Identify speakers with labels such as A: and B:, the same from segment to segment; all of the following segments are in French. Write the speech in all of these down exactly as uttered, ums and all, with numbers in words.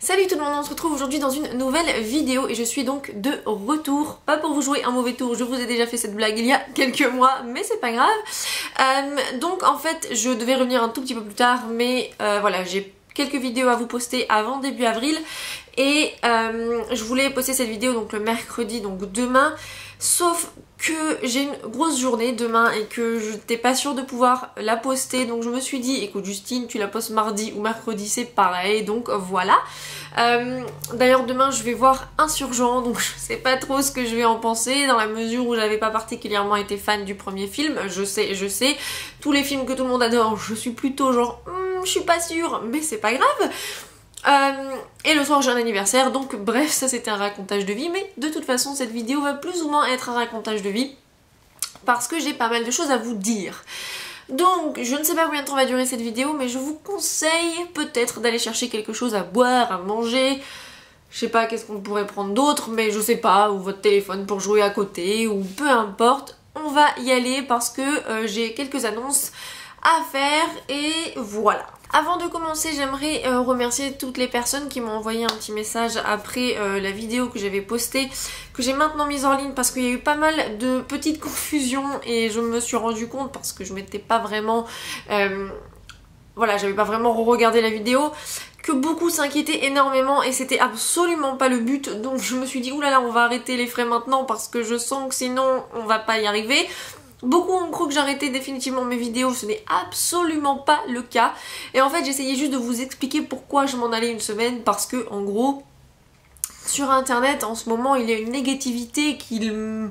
A: Salut tout le monde, on se retrouve aujourd'hui dans une nouvelle vidéo et je suis donc de retour. Pas pour vous jouer un mauvais tour, je vous ai déjà fait cette blague il y a quelques mois, mais c'est pas grave. Euh, donc en fait, je devais revenir un tout petit peu plus tard, mais euh, voilà, j'ai quelques vidéos à vous poster avant début avril. Et euh, je voulais poster cette vidéo donc le mercredi, donc demain. Sauf que j'ai une grosse journée demain et que je n'étais pas sûre de pouvoir la poster. Donc je me suis dit, écoute Justine, tu la postes mardi ou mercredi, c'est pareil. Donc voilà. Euh, D'ailleurs demain je vais voir Insurgent, donc je sais pas trop ce que je vais en penser, dans la mesure où j'avais pas particulièrement été fan du premier film. Je sais, je sais, tous les films que tout le monde adore, je suis plutôt genre, hmm, je suis pas sûre, mais c'est pas grave. Euh, et le soir j'ai un anniversaire, donc bref, ça c'était un racontage de vie, mais de toute façon cette vidéo va plus ou moins être un racontage de vie parce que j'ai pas mal de choses à vous dire. Donc je ne sais pas combien de temps va durer cette vidéo, mais je vous conseille peut-être d'aller chercher quelque chose à boire, à manger. Je sais pas qu'est-ce qu'on pourrait prendre d'autre, mais je sais pas, ou votre téléphone pour jouer à côté, ou peu importe. On va y aller parce que euh, j'ai quelques annonces à faire et voilà. Avant de commencer, j'aimerais euh, remercier toutes les personnes qui m'ont envoyé un petit message après euh, la vidéo que j'avais postée, que j'ai maintenant mise en ligne parce qu'il y a eu pas mal de petites confusions et je me suis rendu compte parce que je m'étais pas vraiment... Euh, voilà, j'avais pas vraiment regardé la vidéo, que beaucoup s'inquiétaient énormément et c'était absolument pas le but. Donc je me suis dit, oulala, on va arrêter les frais maintenant parce que je sens que sinon on va pas y arriver. Beaucoup ont cru que j'arrêtais définitivement mes vidéos, ce n'est absolument pas le cas. Et en fait j'essayais juste de vous expliquer pourquoi je m'en allais une semaine, parce que en gros, sur internet en ce moment il y a une négativité qui,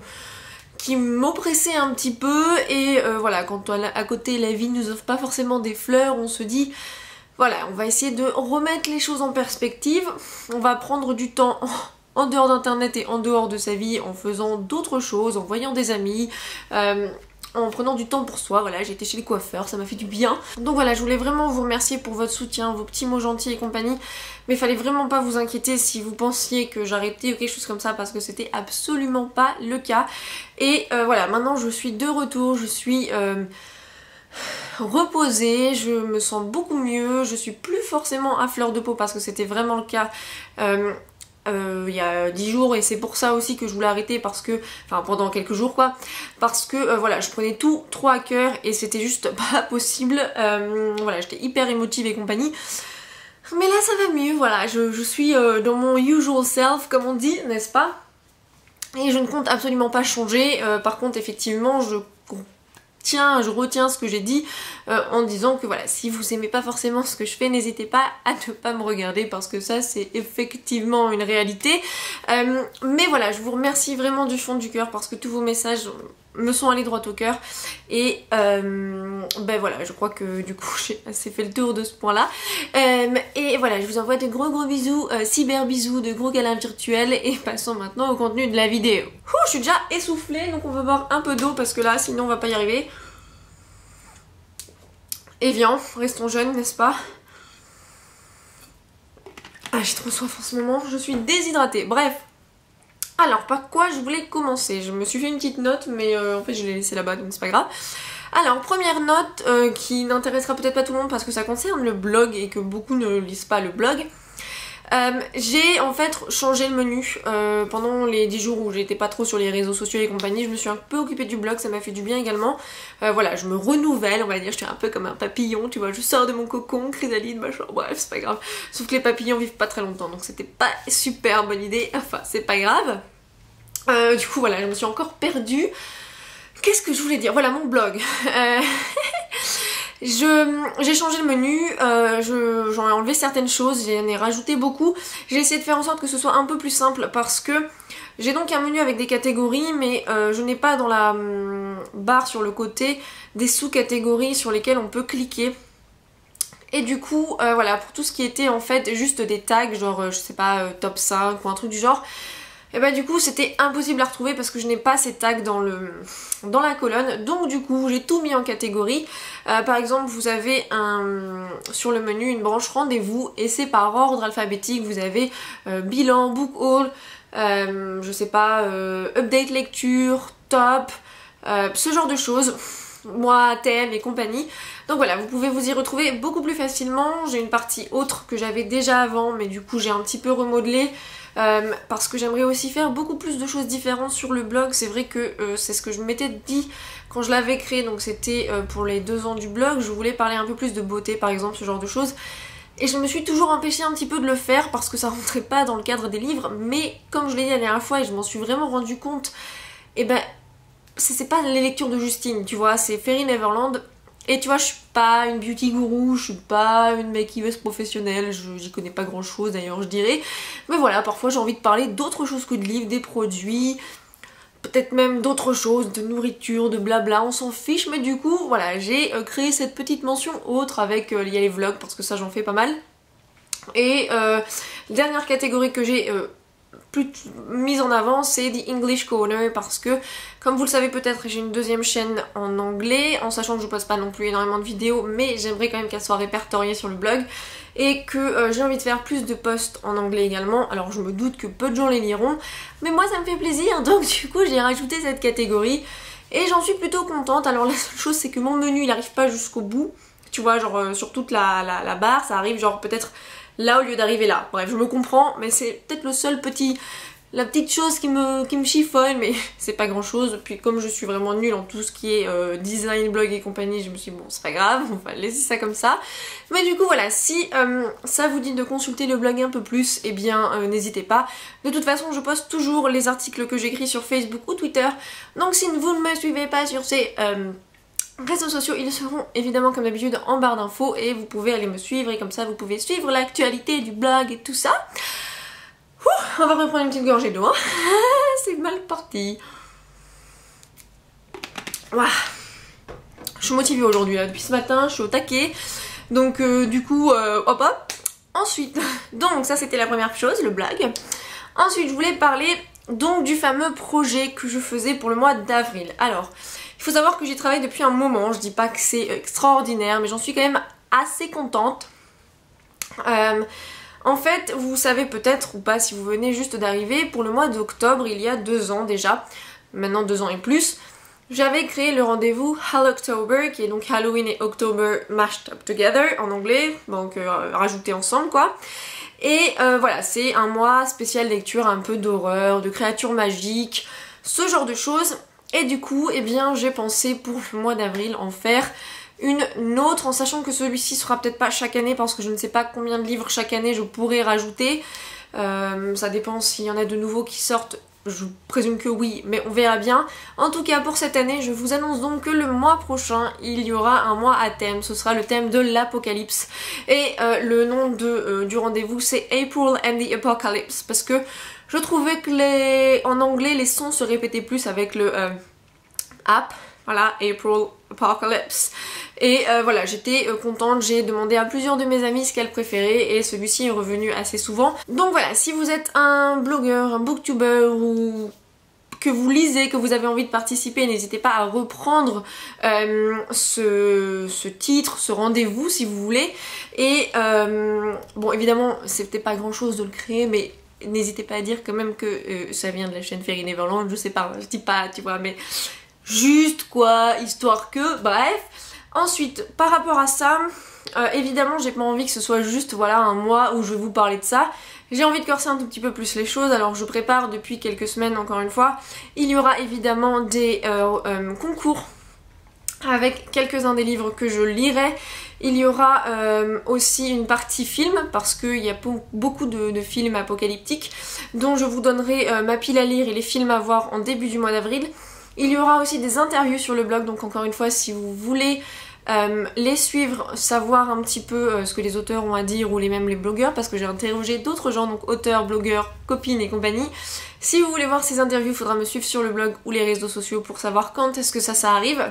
A: qui m'oppressait un petit peu. Et euh, voilà, quand à côté la vie nous offre pas forcément des fleurs, on se dit... Voilà, on va essayer de remettre les choses en perspective, on va prendre du temps... en dehors d'internet et en dehors de sa vie, en faisant d'autres choses, en voyant des amis, euh, en prenant du temps pour soi. Voilà, j'ai été chez le coiffeur, ça m'a fait du bien. Donc voilà, je voulais vraiment vous remercier pour votre soutien, vos petits mots gentils et compagnie, mais il fallait vraiment pas vous inquiéter si vous pensiez que j'arrêtais ou quelque chose comme ça, parce que c'était absolument pas le cas. Et euh, voilà, maintenant je suis de retour, je suis... Euh, reposée, je me sens beaucoup mieux, je suis plus forcément à fleur de peau parce que c'était vraiment le cas euh, euh, il y a dix jours, et c'est pour ça aussi que je voulais arrêter, parce que, enfin pendant quelques jours quoi, parce que euh, voilà, je prenais tout trop à cœur et c'était juste pas possible. Euh, voilà, j'étais hyper émotive et compagnie. Mais là ça va mieux, voilà, je, je suis euh, dans mon usual self comme on dit, n'est-ce pas? Et je ne compte absolument pas changer. Euh, par contre effectivement je Tiens, je retiens ce que j'ai dit euh, en disant que voilà, si vous aimez pas forcément ce que je fais, n'hésitez pas à ne pas me regarder, parce que ça c'est effectivement une réalité. Euh, mais voilà, je vous remercie vraiment du fond du cœur parce que tous vos messages me sont allés droit au cœur. Et euh, ben voilà, je crois que du coup j'ai assez fait le tour de ce point là. Euh, et voilà, je vous envoie de gros gros bisous, euh, cyber bisous, de gros câlins virtuels, et passons maintenant au contenu de la vidéo. Ouh, je suis déjà essoufflée, donc on va boire un peu d'eau parce que là sinon on va pas y arriver. Et viens, restons jeunes, n'est-ce pas? Ah, j'ai trop soif en ce moment, je suis déshydratée. Bref. Alors, par quoi je voulais commencer? Je me suis fait une petite note, mais euh, en fait je l'ai laissée là-bas, donc c'est pas grave. Alors, première note euh, qui n'intéressera peut-être pas tout le monde parce que ça concerne le blog et que beaucoup ne lisent pas le blog. Euh, j'ai en fait changé le menu euh, pendant les dix jours où j'étais pas trop sur les réseaux sociaux et compagnie. Je me suis un peu occupée du blog, ça m'a fait du bien également. Euh, voilà, je me renouvelle, on va dire, je suis un peu comme un papillon, tu vois, je sors de mon cocon, chrysalide, machin, bref, c'est pas grave. Sauf que les papillons vivent pas très longtemps, donc c'était pas super bonne idée, enfin c'est pas grave. Euh, du coup voilà, je me suis encore perdue. Qu'est-ce que je voulais dire? Voilà, mon blog. Euh... J'ai changé le menu, euh, j'en ai enlevé certaines choses, j'en ai rajouté beaucoup. J'ai essayé de faire en sorte que ce soit un peu plus simple parce que j'ai donc un menu avec des catégories, mais euh, je n'ai pas dans la hum, barre sur le côté des sous-catégories sur lesquelles on peut cliquer. Et du coup, euh, voilà, pour tout ce qui était en fait juste des tags, genre euh, je sais pas, euh, top cinq ou un truc du genre, et bah du coup c'était impossible à retrouver parce que je n'ai pas ces tags dans, le, dans la colonne. Donc du coup j'ai tout mis en catégorie. Euh, par exemple vous avez un, sur le menu une branche rendez-vous et c'est par ordre alphabétique. Vous avez euh, bilan, book haul, euh, je sais pas, euh, update lecture, top, euh, ce genre de choses. moi, thème et compagnie. Donc voilà, vous pouvez vous y retrouver beaucoup plus facilement. J'ai une partie autre que j'avais déjà avant, mais du coup j'ai un petit peu remodelé. Euh, parce que j'aimerais aussi faire beaucoup plus de choses différentes sur le blog. C'est vrai que euh, c'est ce que je m'étais dit quand je l'avais créé, donc c'était euh, pour les deux ans du blog. Je voulais parler un peu plus de beauté par exemple, ce genre de choses. Et je me suis toujours empêchée un petit peu de le faire parce que ça rentrait pas dans le cadre des livres. Mais comme je l'ai dit la dernière fois et je m'en suis vraiment rendu compte, et ben c'est pas les lectures de Justine, tu vois, c'est Fairy Neverland. Et tu vois, je suis pas une beauty gourou, je suis pas une make-up professionnelle, j'y connais pas grand chose d'ailleurs je dirais. Mais voilà, parfois j'ai envie de parler d'autres choses que de livres, des produits, peut-être même d'autres choses, de nourriture, de blabla, on s'en fiche. Mais du coup, voilà, j'ai euh, créé cette petite mention autre avec, euh, il y a les vlogs parce que ça j'en fais pas mal. Et euh, dernière catégorie que j'ai... Euh, plus mise en avant, c'est The English Corner parce que comme vous le savez peut-être, j'ai une deuxième chaîne en anglais, en sachant que je poste pas non plus énormément de vidéos, mais j'aimerais quand même qu'elle soit répertoriée sur le blog et que euh, j'ai envie de faire plus de posts en anglais également. Alors je me doute que peu de gens les liront, mais moi ça me fait plaisir, donc du coup j'ai rajouté cette catégorie et j'en suis plutôt contente. Alors la seule chose c'est que mon menu il arrive pas jusqu'au bout, tu vois, genre euh, sur toute la, la, la barre, ça arrive genre peut-être là au lieu d'arriver là. Bref, je me comprends, mais c'est peut-être le seul petit... la petite chose qui me, qui me chiffonne, mais c'est pas grand chose. Puis comme je suis vraiment nulle en tout ce qui est euh, design, blog et compagnie, je me suis dit bon c'est pas grave, on va laisser ça comme ça. Mais du coup voilà, si euh, ça vous dit de consulter le blog un peu plus, eh bien euh, n'hésitez pas. De toute façon je poste toujours les articles que j'écris sur Facebook ou Twitter, donc si vous ne me suivez pas sur ces... Euh, réseaux sociaux, ils seront évidemment comme d'habitude en barre d'infos et vous pouvez aller me suivre et comme ça vous pouvez suivre l'actualité du blog et tout ça. Ouh, on va reprendre une petite gorgée d'eau, hein. C'est mal parti. Ouah. Je suis motivée aujourd'hui là, depuis ce matin, je suis au taquet. Donc euh, du coup, euh, hop hop. Ensuite, donc ça c'était la première chose, le blog. Ensuite je voulais parler donc du fameux projet que je faisais pour le mois d'avril. Alors... il faut savoir que j'y travaille depuis un moment, je dis pas que c'est extraordinaire, mais j'en suis quand même assez contente. Euh, en fait, vous savez peut-être ou pas si vous venez juste d'arriver, pour le mois d'octobre, il y a deux ans déjà, maintenant deux ans et plus, j'avais créé le rendez-vous Halloctober, qui est donc Halloween et October mashed up together en anglais, donc euh, rajoutés ensemble quoi. Et euh, voilà, c'est un mois spécial lecture un peu d'horreur, de créatures magiques, ce genre de choses. Et du coup, eh bien, j'ai pensé pour le mois d'avril en faire une autre, en sachant que celui-ci sera peut-être pas chaque année parce que je ne sais pas combien de livres chaque année je pourrais rajouter. Euh, ça dépend s'il y en a de nouveaux qui sortent, je présume que oui, mais on verra bien. En tout cas, pour cette année, je vous annonce donc que le mois prochain, il y aura un mois à thème. Ce sera le thème de l'apocalypse. Et euh, le nom de, euh, du rendez-vous, c'est April and the Apocalypse, parce que je trouvais que les... en anglais, les sons se répétaient plus avec le euh, app. Voilà, April Apocalypse. Et euh, voilà, j'étais euh, contente, j'ai demandé à plusieurs de mes amis ce qu'elles préféraient et celui-ci est revenu assez souvent. Donc voilà, si vous êtes un blogueur, un booktuber ou que vous lisez, que vous avez envie de participer, n'hésitez pas à reprendre euh, ce, ce titre, ce rendez-vous si vous voulez. Et euh, bon, évidemment, c'était pas grand chose de le créer, mais n'hésitez pas à dire quand même que euh, ça vient de la chaîne Fairy Neverland, je sais pas, je dis pas, tu vois, mais juste quoi, histoire que, bref. Ensuite, par rapport à ça, euh, évidemment j'ai pas envie que ce soit juste voilà un mois où je vais vous parler de ça. J'ai envie de corser un tout petit peu plus les choses, alors je prépare depuis quelques semaines encore une fois. Il y aura évidemment des euh, euh, concours avec quelques-uns des livres que je lirai. Il y aura euh, aussi une partie film parce qu'il y a beaucoup de, de films apocalyptiques dont je vous donnerai euh, ma pile à lire et les films à voir en début du mois d'avril. Il y aura aussi des interviews sur le blog, donc encore une fois si vous voulez euh, les suivre, savoir un petit peu euh, ce que les auteurs ont à dire ou les mêmes les blogueurs, parce que j'ai interrogé d'autres gens, donc auteurs, blogueurs, copines et compagnie. Si vous voulez voir ces interviews, il faudra me suivre sur le blog ou les réseaux sociaux pour savoir quand est-ce que ça, ça arrive.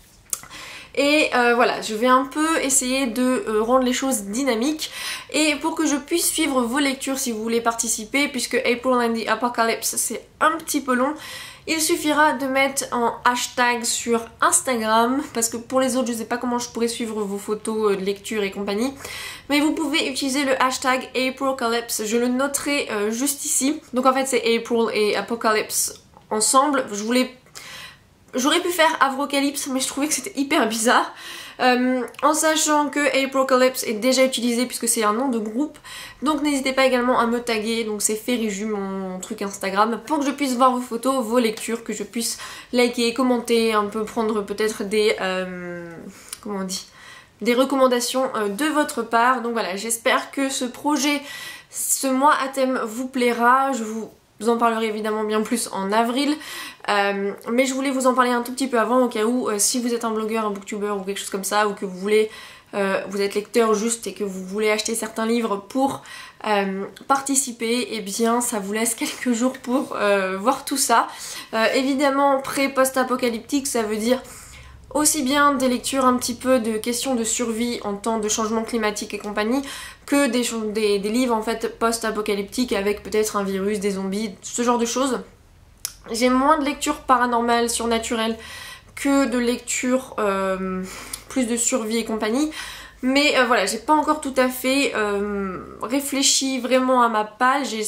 A: Et euh, voilà, je vais un peu essayer de euh, rendre les choses dynamiques et pour que je puisse suivre vos lectures si vous voulez participer, puisque April and the Apocalypse c'est un petit peu long. Il suffira de mettre en hashtag sur Instagram, parce que pour les autres je sais pas comment je pourrais suivre vos photos de lecture et compagnie, mais vous pouvez utiliser le hashtag Aprilcalypse, je le noterai euh, juste ici. Donc en fait c'est April et Apocalypse ensemble, je voulais J'aurais pu faire Avrocalypse, mais je trouvais que c'était hyper bizarre. Euh, en sachant que Aprocalypse est déjà utilisé puisque c'est un nom de groupe. Donc n'hésitez pas également à me taguer, donc c'est Feriju, mon truc Instagram, pour que je puisse voir vos photos, vos lectures, que je puisse liker, commenter, un peu prendre peut-être des... Euh, comment on dit des recommandations euh, de votre part. Donc voilà, j'espère que ce projet, ce mois à thème vous plaira. Je vous en parlerai évidemment bien plus en avril. Euh, mais je voulais vous en parler un tout petit peu avant au cas où euh, si vous êtes un blogueur, un booktuber ou quelque chose comme ça, ou que vous voulez, euh, vous êtes lecteur juste et que vous voulez acheter certains livres pour euh, participer, et eh bien ça vous laisse quelques jours pour euh, voir tout ça. Euh, évidemment pré-post-apocalyptique, ça veut dire aussi bien des lectures un petit peu de questions de survie en temps de changement climatique et compagnie, que des, des, des livres en fait post-apocalyptiques avec peut-être un virus, des zombies, ce genre de choses. J'ai moins de lectures paranormales, surnaturelles, que de lectures euh, plus de survie et compagnie. Mais euh, voilà, j'ai pas encore tout à fait euh, réfléchi vraiment à ma page. J'ai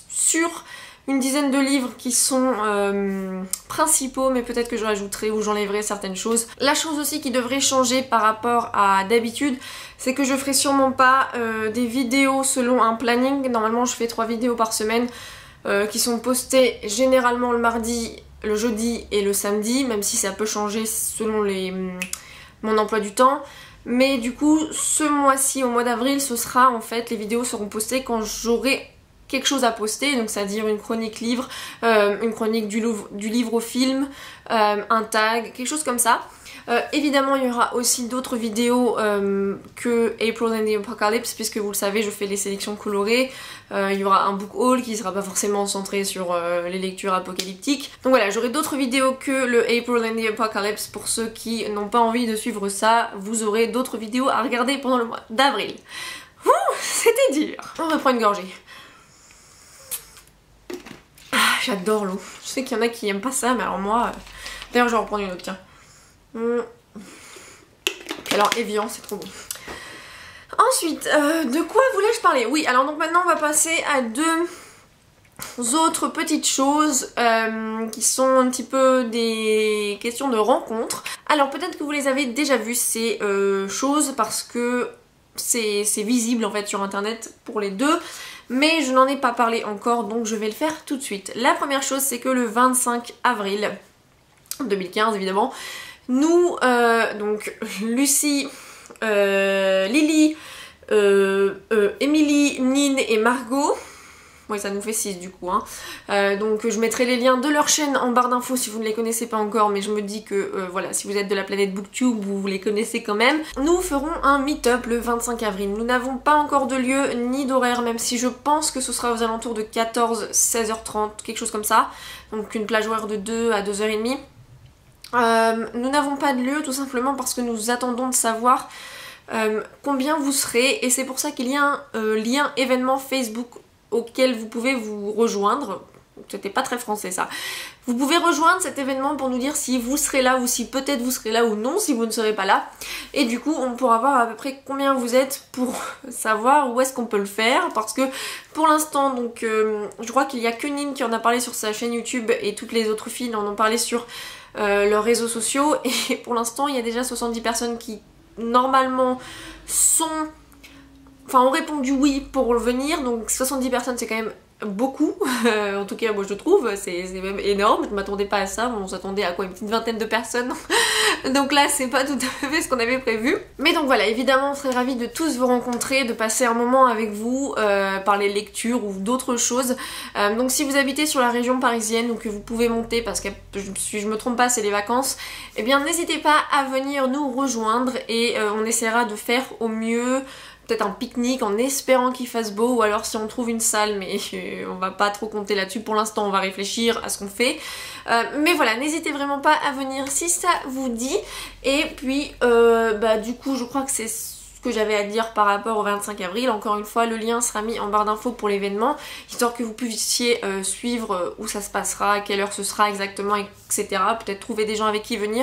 A: sur une dizaine de livres qui sont euh, principaux, mais peut-être que je rajouterai ou j'enlèverai certaines choses. La chose aussi qui devrait changer par rapport à d'habitude, c'est que je ferai sûrement pas euh, des vidéos selon un planning. Normalement je fais trois vidéos par semaine euh, qui sont postées généralement le mardi, le jeudi et le samedi, même si ça peut changer selon les, mon emploi du temps. Mais du coup ce mois-ci, au mois d'avril, ce sera en fait, les vidéos seront postées quand j'aurai quelque chose à poster, donc c'est-à-dire une chronique livre, euh, une chronique du, du livre au film, euh, un tag, quelque chose comme ça. Euh, évidemment il y aura aussi d'autres vidéos euh, que April and the Apocalypse, puisque vous le savez je fais les sélections colorées. Euh, il y aura un book haul qui sera pas forcément centré sur euh, les lectures apocalyptiques. Donc voilà, j'aurai d'autres vidéos que le April and the Apocalypse. Pour ceux qui n'ont pas envie de suivre ça, vous aurez d'autres vidéos à regarder pendant le mois d'avril. Ouh, c'était dur. On reprend une gorgée. J'adore l'eau. Je sais qu'il y en a qui aiment pas ça, mais alors moi... Euh... D'ailleurs, je vais en reprendre une autre, tiens. Mmh. Alors, Evian, c'est trop bon. Ensuite, euh, de quoi voulais-je parler? Oui, alors donc maintenant, on va passer à deux autres petites choses euh, qui sont un petit peu des questions de rencontres. Alors, peut-être que vous les avez déjà vues, ces euh, choses, parce que c'est visible, en fait, sur Internet pour les deux. Mais je n'en ai pas parlé encore, donc je vais le faire tout de suite. La première chose, c'est que le vingt-cinq avril deux mille quinze, évidemment, nous, euh, donc Lucie, euh, Lily, euh, euh, Emily, Nine et Margot, oui ça nous fait six du coup, hein. euh, donc je mettrai les liens de leur chaîne en barre d'infos si vous ne les connaissez pas encore, mais je me dis que euh, voilà, si vous êtes de la planète Booktube, vous les connaissez quand même. Nous ferons un meet-up le vingt-cinq avril. Nous n'avons pas encore de lieu ni d'horaire, même si je pense que ce sera aux alentours de quatorze à seize heures trente, quelque chose comme ça, donc une plage horaire de deux à deux heures trente. Euh, nous n'avons pas de lieu tout simplement parce que nous attendons de savoir euh, combien vous serez, et c'est pour ça qu'il y a un euh, lien événement Facebook auquel vous pouvez vous rejoindre. C'était pas très français ça. Vous pouvez rejoindre cet événement pour nous dire si vous serez là ou si peut-être vous serez là ou non si vous ne serez pas là. Et du coup on pourra voir à peu près combien vous êtes pour savoir où est-ce qu'on peut le faire. Parce que pour l'instant donc euh, je crois qu'il y a que Nine qui en a parlé sur sa chaîne YouTube et toutes les autres filles en ont parlé sur euh, leurs réseaux sociaux. Et pour l'instant il y a déjà soixante-dix personnes qui normalement sont... Enfin ont répondu oui pour venir, donc soixante-dix personnes c'est quand même beaucoup, en tout cas moi je trouve, c'est même énorme, je ne m'attendais pas à ça, on s'attendait à quoi, une petite vingtaine de personnes, donc là c'est pas tout à fait ce qu'on avait prévu. Mais donc voilà, évidemment on serait ravis de tous vous rencontrer, de passer un moment avec vous, euh, par les lectures ou d'autres choses. Euh, donc si vous habitez sur la région parisienne ou que vous pouvez monter, parce que si je me trompe pas c'est les vacances, eh bien n'hésitez pas à venir nous rejoindre et euh, on essaiera de faire au mieux peut-être un pique-nique en espérant qu'il fasse beau, ou alors si on trouve une salle, mais euh, on va pas trop compter là-dessus pour l'instant, on va réfléchir à ce qu'on fait. Euh, mais voilà, n'hésitez vraiment pas à venir si ça vous dit. Et puis euh, bah du coup je crois que c'est ce que j'avais à dire par rapport au vingt-cinq avril. Encore une fois le lien sera mis en barre d'infos pour l'événement, histoire que vous puissiez euh, suivre où ça se passera, à quelle heure ce sera exactement, et cetera. Peut-être trouver des gens avec qui venir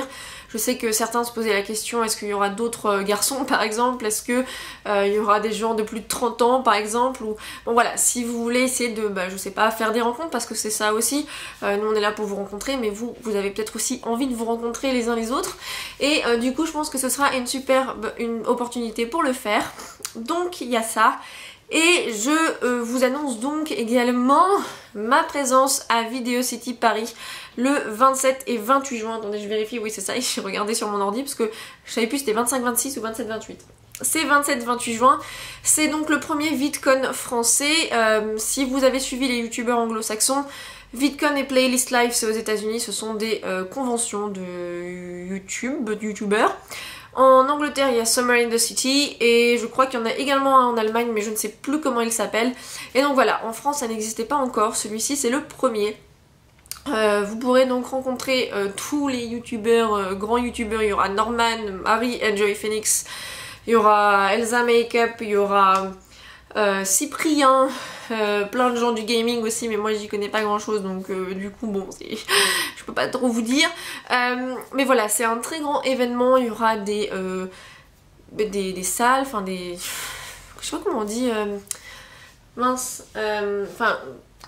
A: Je sais que certains se posaient la question, est-ce qu'il y aura d'autres garçons par exemple, est-ce que euh, il y aura des gens de plus de trente ans par exemple, ou bon voilà, si vous voulez essayer de, bah, je sais pas, faire des rencontres, parce que c'est ça aussi, euh, nous on est là pour vous rencontrer, mais vous, vous avez peut-être aussi envie de vous rencontrer les uns les autres, et euh, du coup je pense que ce sera une superbe une opportunité pour le faire, donc il y a ça. Et je euh, vous annonce donc également ma présence à Video City Paris le vingt-sept et vingt-huit juin. Attendez, je vérifie, oui c'est ça, j'ai regardé sur mon ordi parce que je savais plus si c'était vingt-cinq vingt-six ou vingt-sept vingt-huit. C'est vingt-sept vingt-huit juin, c'est donc le premier VidCon français. Euh, si vous avez suivi les youtubeurs anglo-saxons, VidCon et Playlist Live c'est aux États-Unis, ce sont des euh, conventions de YouTube, de youtubeurs. En Angleterre, il y a Summer in the City et je crois qu'il y en a également un en Allemagne, mais je ne sais plus comment il s'appelle. Et donc voilà, en France, ça n'existait pas encore. Celui-ci, c'est le premier. Euh, vous pourrez donc rencontrer euh, tous les youtubeurs, euh, grands youtubeurs. Il y aura Norman, Marie, Enjoy Phoenix. Il y aura Elsa Makeup, il y aura euh, Cyprien, euh, plein de gens du gaming aussi, mais moi j'y connais pas grand chose, donc euh, du coup bon, je peux pas trop vous dire. Euh, mais voilà, c'est un très grand événement, il y aura des, euh, des, des salles, enfin des... je sais pas comment on dit... Euh, mince, euh, enfin...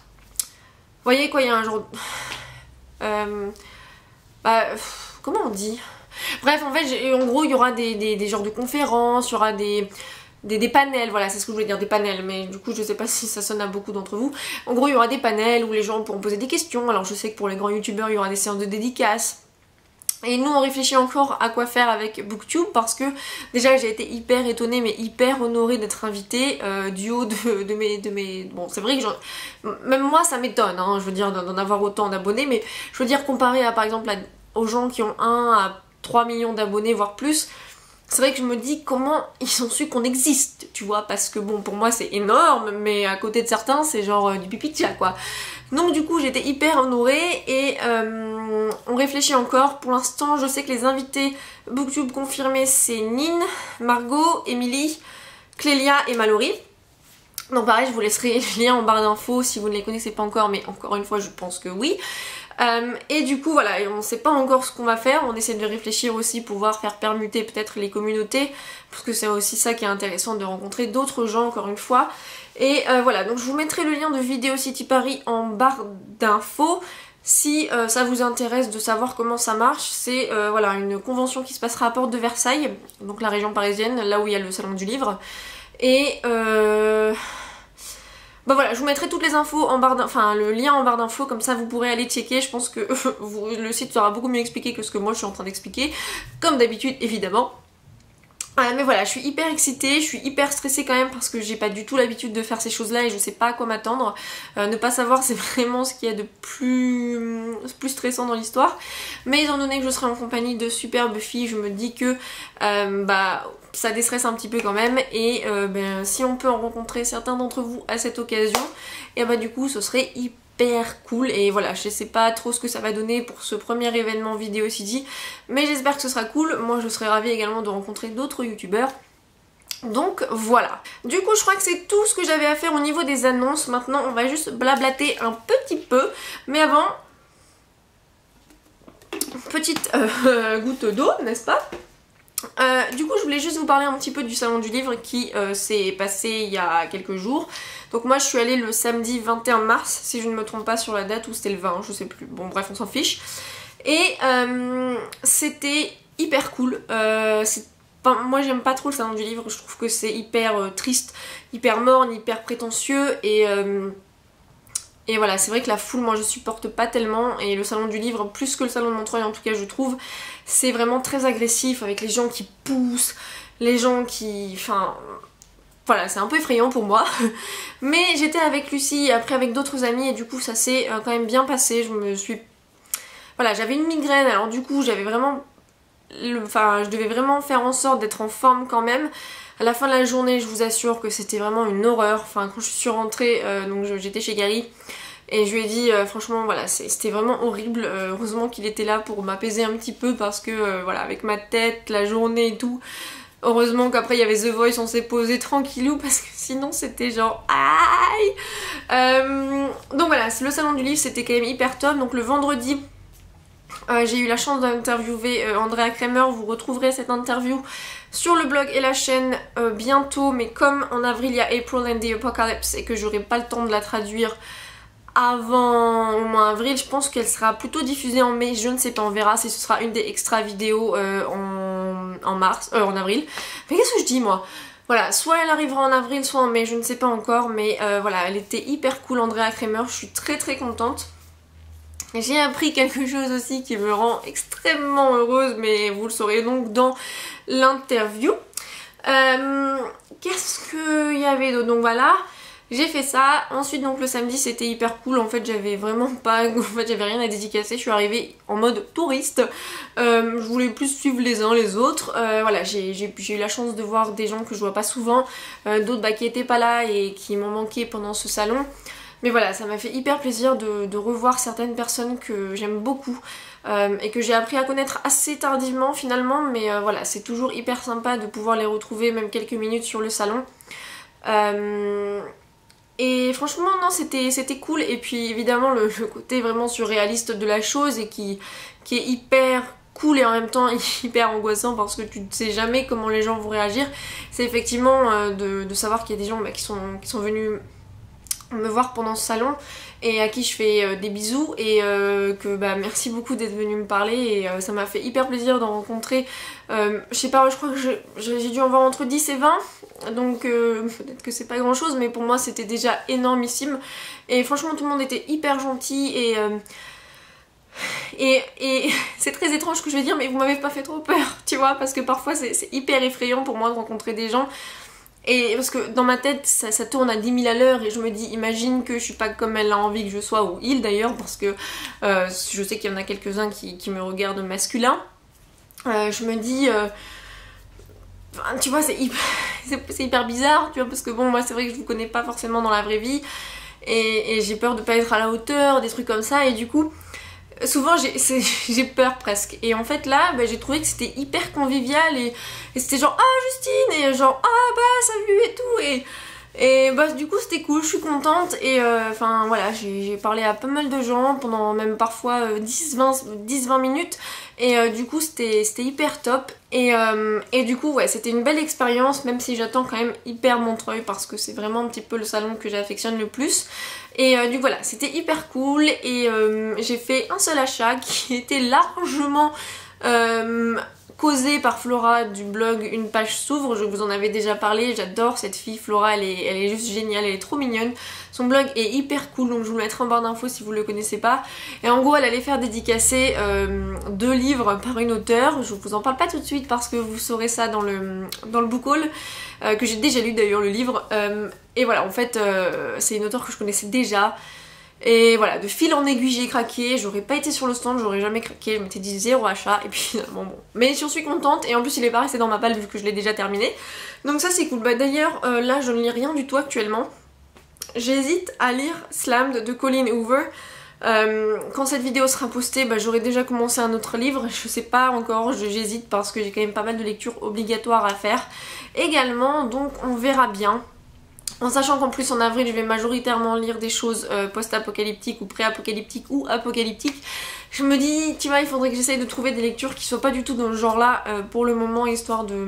A: vous voyez quoi, il y a un genre... Euh, bah... comment on dit? Bref, en fait, en gros, il y aura des, des, des genres de conférences, il y aura des, des, des panels, voilà, c'est ce que je voulais dire, des panels, mais du coup, je sais pas si ça sonne à beaucoup d'entre vous. En gros, il y aura des panels où les gens pourront poser des questions, alors je sais que pour les grands youtubeurs, il y aura des séances de dédicaces. Et nous, on réfléchit encore à quoi faire avec Booktube, parce que déjà, j'ai été hyper étonnée, mais hyper honorée d'être invitée euh, du haut de, de, mes, de mes... Bon, c'est vrai que genre, même moi, ça m'étonne, hein, je veux dire, d'en avoir autant d'abonnés, mais je veux dire, comparé à, par exemple, à, aux gens qui ont un à trois millions d'abonnés, voire plus, c'est vrai que je me dis comment ils ont su qu'on existe, tu vois, parce que bon, pour moi c'est énorme, mais à côté de certains c'est genre euh, du pipi de chat, quoi. Donc du coup j'étais hyper honorée et euh, on réfléchit encore. Pour l'instant je sais que les invités Booktube confirmés c'est Nine, Margot, Émilie, Clélia et Mallory. Donc pareil, je vous laisserai le lien en barre d'infos si vous ne les connaissez pas encore, mais encore une fois je pense que oui. Euh, et du coup voilà, on sait pas encore ce qu'on va faire, on essaie de réfléchir aussi pour pouvoir faire permuter peut-être les communautés, parce que c'est aussi ça qui est intéressant, de rencontrer d'autres gens encore une fois. Et euh, voilà, donc je vous mettrai le lien de Video City Paris en barre d'infos si euh, ça vous intéresse de savoir comment ça marche. C'est euh, voilà, une convention qui se passera à Porte de Versailles, donc la région parisienne, là où il y a le salon du livre. Et euh... bah voilà, je vous mettrai toutes les infos en barre d'infos, enfin le lien en barre d'infos, comme ça vous pourrez aller checker. Je pense que vous, le site sera beaucoup mieux expliqué que ce que moi je suis en train d'expliquer, comme d'habitude évidemment. Euh, mais voilà, je suis hyper excitée, je suis hyper stressée quand même parce que j'ai pas du tout l'habitude de faire ces choses-là et je sais pas à quoi m'attendre. Euh, ne pas savoir, c'est vraiment ce qu'il y a de plus, plus stressant dans l'histoire. Mais étant donné que je serai en compagnie de superbes filles, je me dis que euh, bah ça déstresse un petit peu quand même. Et euh, ben, si on peut en rencontrer certains d'entre vous à cette occasion, et bah du coup ce serait hyper cool. Et voilà, je sais pas trop ce que ça va donner pour ce premier événement Video City, mais j'espère que ce sera cool. Moi je serais ravie également de rencontrer d'autres youtubeurs. Donc voilà. Du coup je crois que c'est tout ce que j'avais à faire au niveau des annonces. Maintenant on va juste blablater un petit peu, mais avant, petite euh, goutte d'eau, n'est-ce pas? Euh, du coup je voulais juste vous parler un petit peu du salon du livre qui euh, s'est passé il y a quelques jours. Donc moi je suis allée le samedi vingt et un mars, si je ne me trompe pas sur la date, ou c'était le vingt, je sais plus, bon bref on s'en fiche. Et euh, c'était hyper cool. euh, enfin, moi j'aime pas trop le salon du livre, je trouve que c'est hyper euh, triste, hyper morne, hyper prétentieux. Et... Euh, Et voilà, c'est vrai que la foule, moi je supporte pas tellement, et le salon du livre, plus que le salon de Montreuil en tout cas je trouve, c'est vraiment très agressif, avec les gens qui poussent, les gens qui... Enfin... Voilà, c'est un peu effrayant pour moi. Mais j'étais avec Lucie et après avec d'autres amis et du coup ça s'est euh, quand même bien passé. Je me suis... Voilà, j'avais une migraine, alors du coup j'avais vraiment... Le... Enfin, je devais vraiment faire en sorte d'être en forme quand même. À la fin de la journée, je vous assure que c'était vraiment une horreur. Enfin, quand je suis rentrée, euh, donc j'étais chez Gary, et je lui ai dit, euh, franchement, voilà, c'était vraiment horrible. Euh, heureusement qu'il était là pour m'apaiser un petit peu, parce que, euh, voilà, avec ma tête, la journée et tout, heureusement qu'après il y avait The Voice, on s'est posé tranquillou, parce que sinon c'était genre aïe. Euh, donc voilà, le salon du livre c'était quand même hyper top. Donc le vendredi, Euh, j'ai eu la chance d'interviewer euh, Andrea Kremer, vous retrouverez cette interview sur le blog et la chaîne euh, bientôt, mais comme en avril il y a April and the Apocalypse et que j'aurai pas le temps de la traduire avant au moins avril, je pense qu'elle sera plutôt diffusée en mai, je ne sais pas, on verra si ce sera une des extra vidéos euh, en, en mars, euh, en avril. Mais qu'est-ce que je dis moi? Voilà, soit elle arrivera en avril, soit en mai, je ne sais pas encore, mais euh, voilà, elle était hyper cool, Andrea Kremer, je suis très très contente. J'ai appris quelque chose aussi qui me rend extrêmement heureuse, mais vous le saurez donc dans l'interview. Euh, Qu'est-ce qu'il y avait d'autre? Donc voilà, j'ai fait ça. Ensuite donc le samedi c'était hyper cool, en fait j'avais vraiment pas, en fait j'avais rien à dédicacer, je suis arrivée en mode touriste. Euh, je voulais plus suivre les uns les autres. Euh, voilà, j'ai eu la chance de voir des gens que je vois pas souvent, euh, d'autres bah, qui étaient pas là et qui m'ont manqué pendant ce salon. Mais voilà, ça m'a fait hyper plaisir de, de revoir certaines personnes que j'aime beaucoup euh, et que j'ai appris à connaître assez tardivement finalement, mais euh, voilà, c'est toujours hyper sympa de pouvoir les retrouver même quelques minutes sur le salon. Euh, et franchement non, c'était c'était cool, et puis évidemment le, le côté vraiment surréaliste de la chose et qui, qui est hyper cool et en même temps hyper angoissant parce que tu ne sais jamais comment les gens vont réagir, c'est effectivement euh, de, de savoir qu'il y a des gens bah, qui, sont, qui sont venus me voir pendant ce salon et à qui je fais euh, des bisous, et euh, que bah merci beaucoup d'être venu me parler, et euh, ça m'a fait hyper plaisir d'en rencontrer, euh, je sais pas, je crois que j'ai dû en voir entre dix et vingt, donc euh, peut-être que c'est pas grand chose, mais pour moi c'était déjà énormissime, et franchement tout le monde était hyper gentil, et euh, et, et c'est très étrange ce que je vais dire, mais vous m'avez pas fait trop peur, tu vois, parce que parfois c'est hyper effrayant pour moi de rencontrer des gens. Et parce que dans ma tête ça, ça tourne à dix mille à l'heure et je me dis imagine que je suis pas comme elle a envie que je sois, ou il d'ailleurs, parce que euh, je sais qu'il y en a quelques-uns qui, qui me regardent masculin. Euh, je me dis euh, tu vois, c'est hyper, hyper bizarre, tu vois, parce que bon moi c'est vrai que je vous connais pas forcément dans la vraie vie et, et j'ai peur de pas être à la hauteur, des trucs comme ça, et du coup souvent j'ai peur presque, et en fait là bah, j'ai trouvé que c'était hyper convivial, et, et c'était genre ah Justine, et genre ah bah salut et tout, et, et bah du coup c'était cool, je suis contente, et enfin euh, voilà, j'ai parlé à pas mal de gens pendant même parfois euh, dix vingt minutes, et euh, du coup c'était hyper top, et, euh, et du coup ouais c'était une belle expérience, même si j'attends quand même hyper Montreuil parce que c'est vraiment un petit peu le salon que j'affectionne le plus. Et euh, du coup voilà, c'était hyper cool, et euh, j'ai fait un seul achat qui était largement euh, causé par Flora du blog Une page s'ouvre, je vous en avais déjà parlé, j'adore cette fille, Flora, elle est, elle est juste géniale, elle est trop mignonne, son blog est hyper cool, donc je vous le mettrai en barre d'infos si vous le connaissez pas. Et en gros elle allait faire dédicacer euh, deux livres par une auteure, je vous en parle pas tout de suite parce que vous saurez ça dans le, dans le book haul, euh, que j'ai déjà lu d'ailleurs le livre, euh, et voilà en fait euh, c'est une auteure que je connaissais déjà. Et voilà, de fil en aiguille j'ai craqué, j'aurais pas été sur le stand, j'aurais jamais craqué, je m'étais dit zéro achat, et puis finalement bon. Mais j'en suis contente, et en plus il est pas resté dans ma palle vu que je l'ai déjà terminé. Donc ça c'est cool. Bah d'ailleurs euh, là je ne lis rien du tout actuellement. J'hésite à lire Slammed de Colleen Hoover. Euh, quand cette vidéo sera postée, bah, j'aurai déjà commencé un autre livre, je sais pas encore, j'hésite parce que j'ai quand même pas mal de lectures obligatoires à faire également, donc on verra bien. En sachant qu'en plus en avril je vais majoritairement lire des choses euh, post-apocalyptiques ou pré-apocalyptiques ou apocalyptiques, je me dis, tu vois, il faudrait que j'essaye de trouver des lectures qui soient pas du tout dans le genre là euh, pour le moment, histoire de...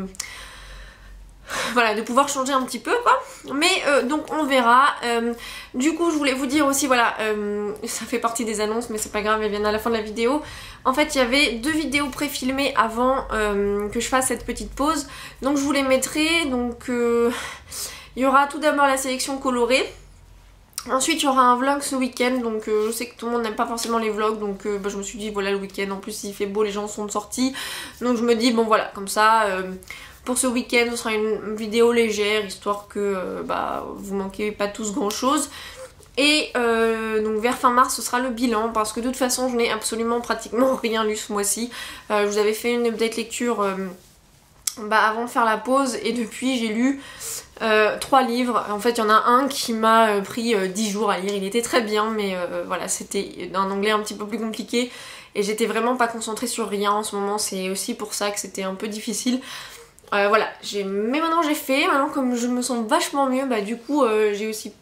A: voilà, de pouvoir changer un petit peu quoi. Mais euh, donc on verra. Euh, du coup je voulais vous dire aussi, voilà, euh, ça fait partie des annonces mais c'est pas grave, elles viennent à la fin de la vidéo. En fait il y avait deux vidéos préfilmées avant euh, que je fasse cette petite pause, donc je vous les mettrai. Donc euh, il y aura tout d'abord la sélection colorée. Ensuite il y aura un vlog ce week-end, donc euh, je sais que tout le monde n'aime pas forcément les vlogs, donc euh, bah, je me suis dit voilà, le week-end en plus il fait beau, les gens sont de sortie, donc je me dis bon voilà, comme ça euh, pour ce week-end ce sera une vidéo légère, histoire que euh, bah, vous manquez pas tous grand chose. Et euh, donc vers fin mars ce sera le bilan, parce que de toute façon je n'ai absolument pratiquement rien lu ce mois-ci. euh, Je vous avais fait une update lecture euh, bah, avant de faire la pause, et depuis j'ai lu euh, trois livres. En fait il y en a un qui m'a euh, pris euh, dix jours à lire, il était très bien, mais euh, voilà, c'était d'un anglais un petit peu plus compliqué et j'étais vraiment pas concentrée sur rien en ce moment, c'est aussi pour ça que c'était un peu difficile. Euh, voilà, mais maintenant j'ai fait, maintenant comme je me sens vachement mieux, bah du coup euh, j'ai aussi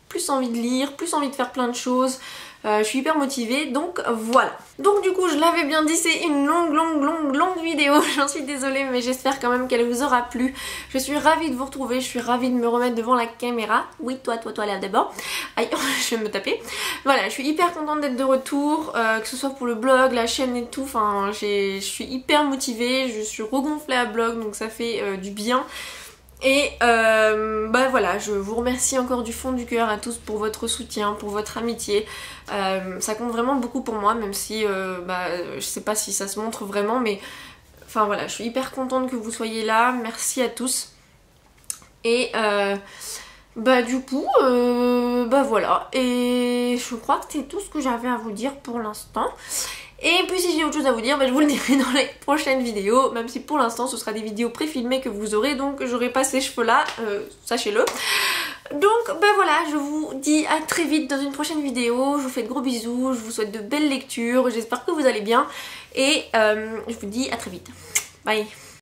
A: plus envie de lire, plus envie de faire plein de choses. Euh, je suis hyper motivée, donc voilà. Donc du coup je l'avais bien dit, c'est une longue longue longue longue vidéo, j'en suis désolée mais j'espère quand même qu'elle vous aura plu. Je suis ravie de vous retrouver, je suis ravie de me remettre devant la caméra. Oui toi toi toi là d'abord. Aïe, je vais me taper. Voilà, je suis hyper contente d'être de retour, euh, que ce soit pour le blog, la chaîne et tout, enfin je suis hyper motivée, je suis regonflée à blog donc ça fait euh, du bien. Et euh, bah voilà, je vous remercie encore du fond du cœur à tous pour votre soutien, pour votre amitié. Euh, ça compte vraiment beaucoup pour moi, même si euh, bah, je sais pas si ça se montre vraiment, mais enfin voilà, je suis hyper contente que vous soyez là. Merci à tous. Et euh, bah du coup, euh, bah voilà. Et je crois que c'est tout ce que j'avais à vous dire pour l'instant. Et puis si j'ai autre chose à vous dire, bah, je vous le dirai dans les prochaines vidéos, même si pour l'instant ce sera des vidéos pré-filmées que vous aurez, donc j'aurai pas ces cheveux là, euh, sachez-le. Donc bah voilà, je vous dis à très vite dans une prochaine vidéo, je vous fais de gros bisous, je vous souhaite de belles lectures, j'espère que vous allez bien, et euh, je vous dis à très vite. Bye.